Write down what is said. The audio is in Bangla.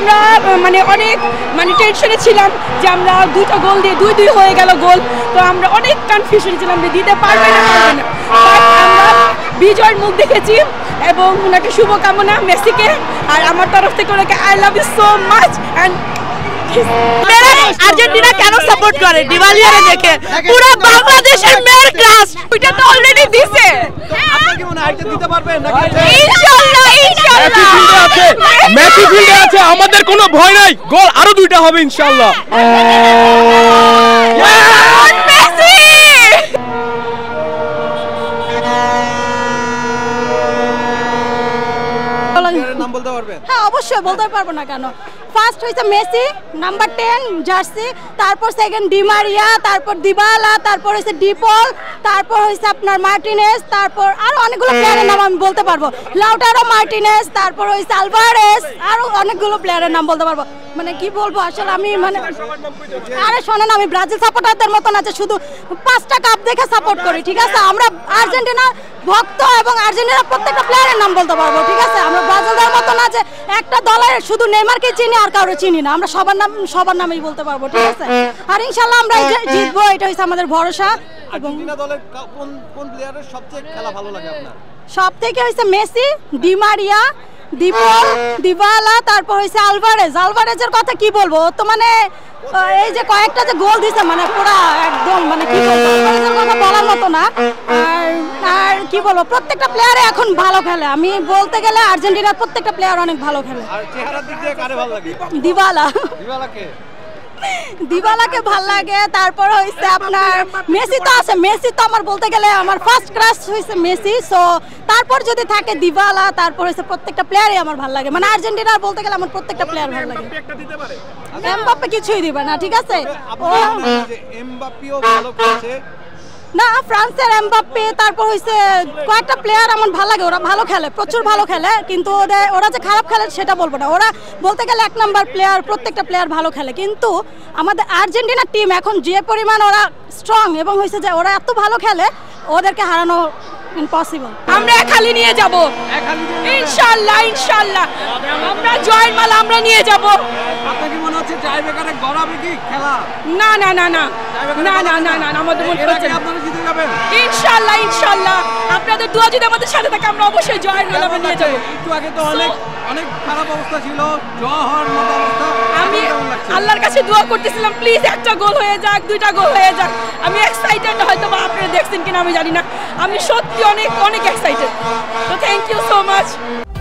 আমরা মানে অনেক মানে টেনশনে ছিলাম যে আমরা দুইটা গোল দিয়ে 2-2 হয়ে গেল গোল। তো আমরা অনেক কনফিউশনে ছিলাম যে দিতে পারবে না আমরা বিজয়ের মুখ দেখেছি এবং ওনাকে শুভকামনা মেসিকে, আর আমার তরফ থেকে ওনাকে I love you so much. And Argentina কেন সাপোর্ট করে ডিমারিয়ারে দেখে? পুরো বাংলাদেশের মেয়ের ক্লাস ওইটা তো অলরেডি দিছে। আপনি কি মনে হয় আইটা দিতে পারবেন নাকি? ইনশাআল্লাহ ইনশাআল্লাহ মেসি ফিল্ডে আছে, আমাদের কোনো ভয় নাই, গোল আরো 2টা হবে ইনশাআল্লাহ। মেসি নাম বলতে পারবেন? হ্যাঁ অবশ্যই বলতে পারবো না কেন। ফার্স্ট হইছে মেসি, নাম্বার 10 জার্সি, তারপর সেকেন্ড ডি মারিয়া, তারপর দিবালা, তারপর হইছে ডিপল, তারপর হইছে আপনার মার্টিনেজ, তারপর আরো অনেকগুলো প্লেয়ারের নাম আমি বলতে পারবো, লাউটারো মার্টিনেজ, তারপর হইছে আলভারেজ, আরো অনেকগুলো প্লেয়ারের নাম বলতে পারবো। মানে কি বলবো আসলে আমি মানে আরে শোনেন, আমি ব্রাজিল সাপোর্টারদের মতন আছে শুধু 5টা কাপ দেখে সাপোর্ট করি, ঠিক আছে? আমরা আর্জেন্টিনার ভক্ত এবং আর্জেন্টিনার প্রত্যেকটা প্লেয়ারের নাম বলতে পারবো, ঠিক আছে? আমরা ব্রাজিলদের মতন আছে একটা দলের শুধু নেইমারকে চিনি আর কাউরে চিনি না, আমরা সবার নামেই বলতে পারবো, ঠিক আছে? আর ইনশাআল্লাহ আমরা জিতবো, এটা হচ্ছে আমাদের ভরসা। আর্জেন্টিনা দলের কোন প্লেয়ারের সবচেয়ে খেলা ভালো লাগে আপনার? সবথেকে হচ্ছে মেসি, ডি মারিয়া, দিবালা, তারপর হচ্ছে আলভারেজের কথা কি বলবো, তো মানে এই যে কয়েকটা যে গোল দিছে মানে পুরা একদম মানে কি বলবো, আলভারেজের কথা বলার মতো না। আর কি বলবো, প্রত্যেকটা প্লেয়ারে এখন ভালো খেলে, আমি বলতে গেলে আর্জেন্টিনার প্রত্যেকটা প্লেয়ার অনেক ভালো খেলে। আর চেহারার দিক দিয়ে কারে ভালো লাগে? দিবালাকে ভাল লাগে। তারপর হইছে আপনার মেসি তো আছে, মেসি তো আমার বলতে গেলে আমার ফার্স্ট ক্রাশ হইছে মেসি। সো তারপর যদি থাকে দিবালা, তারপর হইছে প্রত্যেকটা প্লেয়ারই আমার ভাল লাগে, মানে আর্জেন্টিনার বলতে গেলে আমার প্রত্যেকটা প্লেয়ার ভালো লাগে। এমবাপ্পে কিছুই দিবে না, ঠিক আছে? এমবাপ্পেও ভালো খেলছে না, ফ্রান্সের এমবাপ্পে, তারপর হইছে কয়েকটা প্লেয়ার আমার ভালো লাগে, ওরা ভালো খেলে, প্রচুর ভালো খেলে, কিন্তু ওরা যে খারাপ খেলে সেটা বলবো না। ওরা বলতে গেলে 1 নাম্বার প্লেয়ার, প্রত্যেকটা প্লেয়ার ভালো খেলে, কিন্তু আমাদের আর্জেন্টিনার টিম এখন যে পরিমাণ ওরা স্ট্রং এবং হইছে যে ওরা এত ভালো খেলে, ওদেরকে হারানো ইম্পসিবল। আমরা খালি নিয়ে যাব ইনশাআল্লাহ, ইনশাআল্লাহ আমরা জয়ের মালা আমরা নিয়ে যাব। আপনার কি মনে হচ্ছে টাইব্রেকারে গড়াবে কি খেলা? না না না না না না না না আমাদের মনে হচ্ছে আপনারা জিতে যাবেন ইনশাআল্লাহ, ইনশাআল্লাহ আপনাদের দোয়া যদি আমাদের সাথে থাকে আমরা অবশ্যই জয়ের মালা নিয়ে যাব। একটু আগে তো অনেক খারাপ অবস্থা ছিল, জয় হওয়ার মতো অবস্থা, আমি আল্লাহর কাছে দোয়া করতেছিলাম প্লিজ একটা গোল হয়ে যাক, 2টা গোল হয়ে যাক। আমি এক্সাইটেড, হয়তো বা আপনারা দেখছেন কিনা আমি জানি না, আমি সত্যি অনেক অনেক এক্সাইটেড। তো থ্যাংক ইউ সো মাচ।